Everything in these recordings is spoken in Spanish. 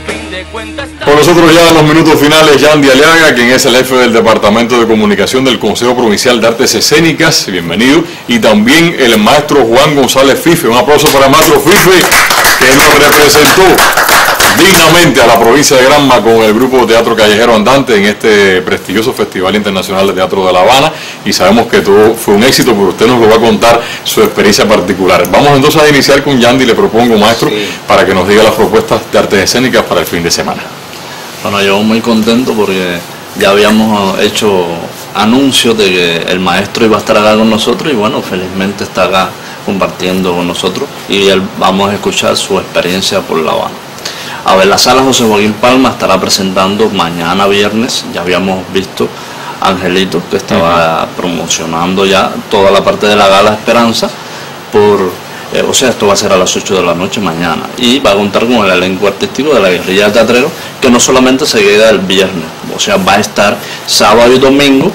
Con nosotros ya en los minutos finales, Yandy Aliaga, quien es el jefe del Departamento de Comunicación del Consejo Provincial de Artes Escénicas, bienvenido, y también el maestro Juan González Fife. Un aplauso para el maestro Fife, que nos representó dignamente a la provincia de Granma con el grupo Teatro Callejero Andante en este prestigioso Festival Internacional de Teatro de La Habana, y sabemos que todo fue un éxito, pero usted nos lo va a contar su experiencia particular. Vamos entonces a iniciar con Yandy. Le propongo, maestro, para que nos diga las propuestas de artes escénicas para el fin de semana. Bueno, yo muy contento porque ya habíamos hecho anuncios de que el maestro iba a estar acá con nosotros y bueno, felizmente está acá compartiendo con nosotros y vamos a escuchar su experiencia por La Habana. A ver, la sala José Joaquín Palma estará presentando mañana viernes, ya habíamos visto Angelito, que estaba promocionando ya toda la parte de la Gala Esperanza, o sea, esto va a ser a las 8 de la noche mañana, y va a contar con el elenco artístico de la Guerrilla de Teatreros, que no solamente se queda el viernes, o sea, va a estar sábado y domingo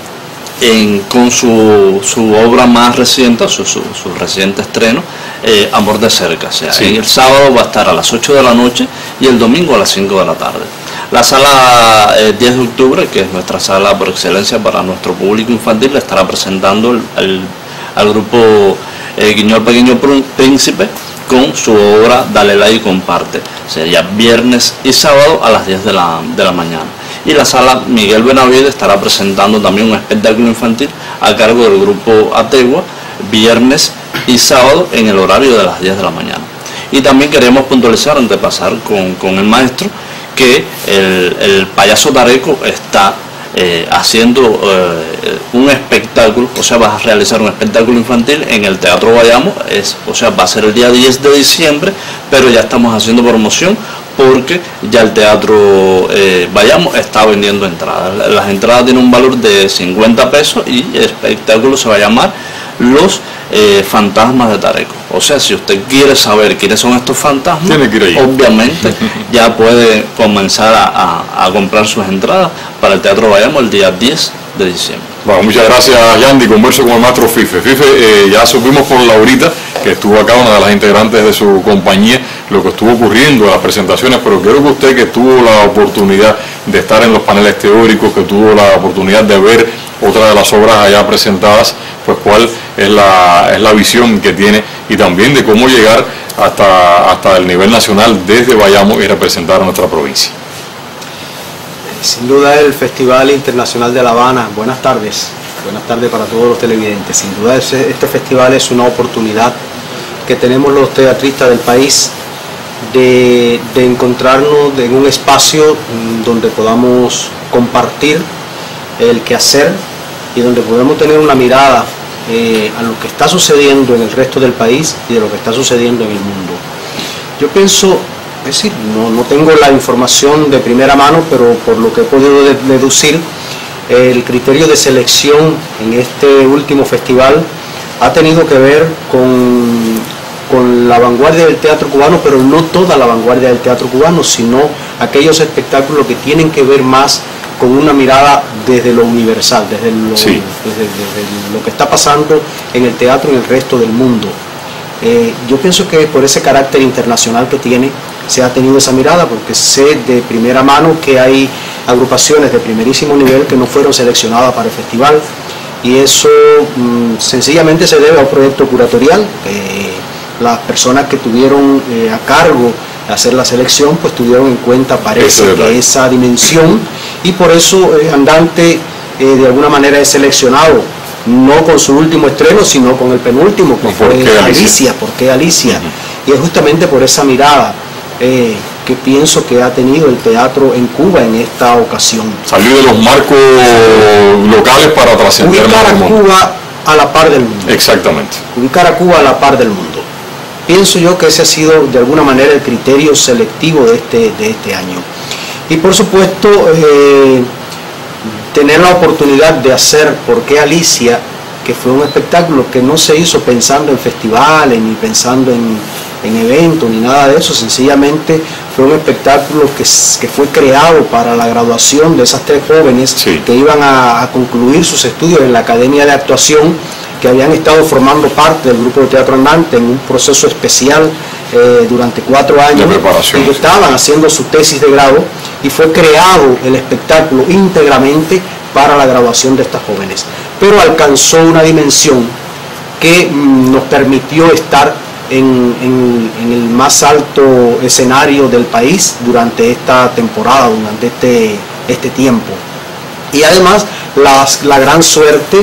con su obra más reciente, su reciente estreno, Amor de Cerca. O sea, el sábado va a estar a las 8 de la noche y el domingo a las 5 de la tarde. La sala 10 de octubre, que es nuestra sala por excelencia para nuestro público infantil, le estará presentando al grupo Guiñol Pequeño Príncipe con su obra Dale Like y Comparte. Sería viernes y sábado a las 10 de la mañana. Y la sala Miguel Benavides estará presentando también un espectáculo infantil a cargo del grupo Ategua, viernes y sábado en el horario de las 10 de la mañana. Y también queremos puntualizar, antes de pasar con el maestro, que el payaso Tareco está haciendo un espectáculo, o sea, va a realizar un espectáculo infantil en el Teatro Bayamo, o sea, va a ser el día 10 de diciembre, pero ya estamos haciendo promoción porque ya el Teatro Bayamo está vendiendo entradas. Las entradas tienen un valor de 50 pesos y el espectáculo se va a llamar Los Fantasmas de Tareco. O sea, si usted quiere saber quiénes son estos fantasmas, obviamente ya puede comenzar a comprar sus entradas para el Teatro Bayamo el día 10 de diciembre. Bueno, muchas gracias, Yandy. Converso con el maestro Fife. Fife, ya supimos por Laurita, que estuvo acá, una de las integrantes de su compañía, lo que estuvo ocurriendo en las presentaciones, pero creo que usted, que tuvo la oportunidad de estar en los paneles teóricos, que tuvo la oportunidad de ver otra de las obras allá presentadas, pues cuál es la visión que tiene y también de cómo llegar hasta el nivel nacional desde Bayamo y representar a nuestra provincia. Sin duda el Festival Internacional de La Habana, buenas tardes para todos los televidentes. Sin duda este festival es una oportunidad que tenemos los teatristas del país de encontrarnos en un espacio donde podamos compartir el quehacer y donde podemos tener una mirada a lo que está sucediendo en el resto del país y de lo que está sucediendo en el mundo. Yo pienso, es decir, no tengo la información de primera mano, pero por lo que he podido deducir, el criterio de selección en este último festival ha tenido que ver con la vanguardia del teatro cubano, pero no toda la vanguardia del teatro cubano, sino aquellos espectáculos que tienen que ver más con una mirada desde lo universal, desde lo que está pasando en el teatro en el resto del mundo. Yo pienso que por ese carácter internacional que tiene, se ha tenido esa mirada, porque sé de primera mano que hay agrupaciones de primerísimo nivel que no fueron seleccionadas para el festival, y eso sencillamente se debe a un proyecto curatorial. Las personas que tuvieron a cargo de hacer la selección pues tuvieron en cuenta, parece, que esa dimensión, y por eso Andante de alguna manera es seleccionado, no con su último estreno, sino con el penúltimo, que fue Alicia. ¿Por qué Alicia? Y es justamente por esa mirada que pienso que ha tenido el teatro en Cuba en esta ocasión. Salir de los marcos locales para trascender. Ubicar a Cuba a la par del mundo. Exactamente. Ubicar a Cuba a la par del mundo. Pienso yo que ese ha sido de alguna manera el criterio selectivo de este año. Y por supuesto, tener la oportunidad de hacer ¿Por qué Alicia?, que fue un espectáculo que no se hizo pensando en festivales, ni pensando en eventos, ni nada de eso. Sencillamente fue un espectáculo que fue creado para la graduación de esas tres jóvenes que iban a concluir sus estudios en la Academia de Actuación, que habían estado formando parte del grupo de Teatro Andante en un proceso especial durante 4 años de preparación, y estaban haciendo su tesis de grado, y fue creado el espectáculo íntegramente para la graduación de estas jóvenes, pero alcanzó una dimensión que nos permitió estar en el más alto escenario del país durante esta temporada, durante este tiempo. Y además la gran suerte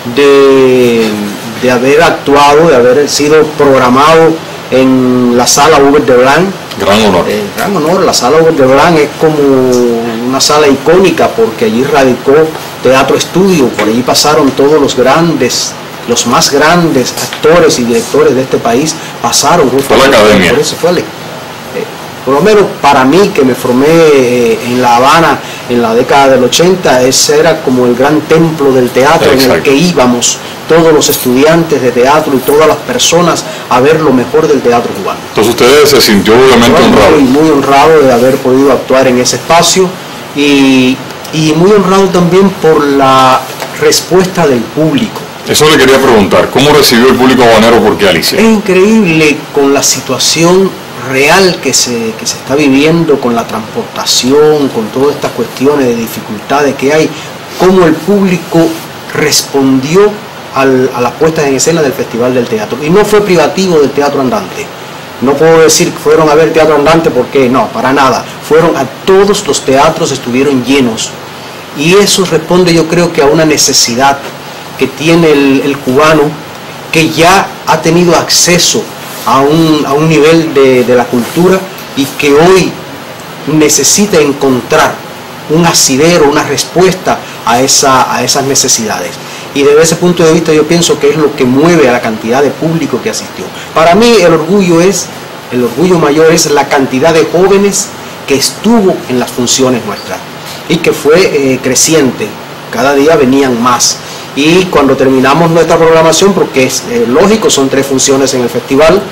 de haber actuado, de haber sido programado en la sala Hubert de Blanc. Gran honor. Gran honor. La sala Hubert de Blanc es como una sala icónica porque allí radicó Teatro Estudio, por allí pasaron todos los más grandes actores y directores de este país, pasaron. Fue la academia. Por eso fue por lo menos para mí, que me formé en La Habana en la década del 80, ese era como el gran templo del teatro. Exacto. En el que íbamos todos los estudiantes de teatro y todas las personas a ver lo mejor del teatro cubano. Entonces usted se sintió obviamente honrado. Muy honrado de haber podido actuar en ese espacio y muy honrado también por la respuesta del público. Eso le quería preguntar, ¿cómo recibió el público habanero por qué Alicia? Es increíble con la situación real que se está viviendo, con la transportación, con todas estas cuestiones de dificultades que hay, cómo el público respondió a las puestas en escena del Festival del Teatro. Y no fue privativo del Teatro Andante. No puedo decir que fueron a ver Teatro Andante porque no, para nada. Fueron a todos los teatros, estuvieron llenos. Y eso responde, yo creo, que a una necesidad que tiene el cubano, que ya ha tenido acceso a un nivel de la cultura y que hoy necesita encontrar un asidero, una respuesta a esas necesidades. Y desde ese punto de vista yo pienso que es lo que mueve a la cantidad de público que asistió. Para mí el orgullo mayor es la cantidad de jóvenes que estuvo en las funciones nuestras y que fue creciente, cada día venían más. Y cuando terminamos nuestra programación, porque es lógico, son 3 funciones en el festival,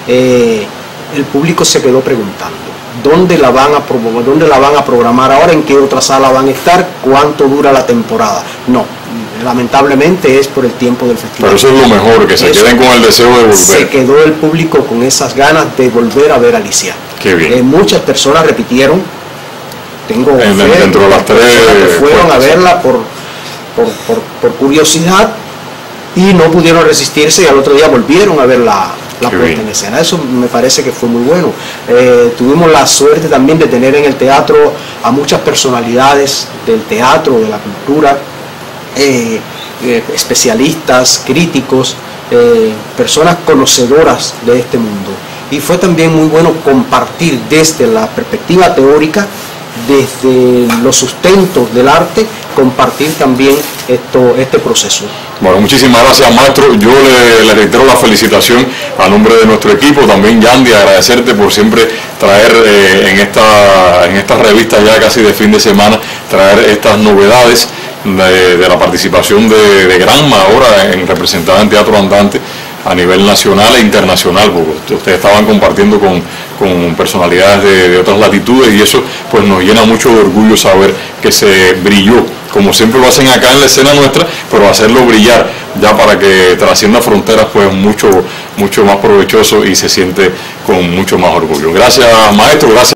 el público se quedó preguntando ¿dónde la van a promover? ¿Dónde la van a programar ahora? ¿En qué otra sala van a estar? ¿Cuánto dura la temporada? No, lamentablemente es por el tiempo del festival. Pero eso es lo mejor, que se queden con el deseo de volver. Se quedó el público con esas ganas de volver a ver a Alicia. Qué bien. Muchas personas repitieron. Tengo dentro de las 3 que fueron a verla por curiosidad y no pudieron resistirse y al otro día volvieron a ver la puesta en escena. Eso me parece que fue muy bueno. Tuvimos la suerte también de tener en el teatro a muchas personalidades del teatro, de la cultura, especialistas, críticos, personas conocedoras de este mundo. Y fue también muy bueno compartir desde la perspectiva teórica, desde los sustentos del arte, compartir también este proceso. Bueno, muchísimas gracias, maestro. Yo le reitero la felicitación a nombre de nuestro equipo, también Yandy, agradecerte por siempre traer en esta revista ya casi de fin de semana, traer estas novedades de la participación de Granma ahora representada en Teatro Andante a nivel nacional e internacional, porque ustedes estaban compartiendo con personalidades de otras latitudes, y eso pues nos llena mucho de orgullo saber que se brilló, como siempre lo hacen acá en la escena nuestra, pero hacerlo brillar ya para que trascienda fronteras, pues mucho más provechoso y se siente con mucho más orgullo. Gracias, maestro, gracias.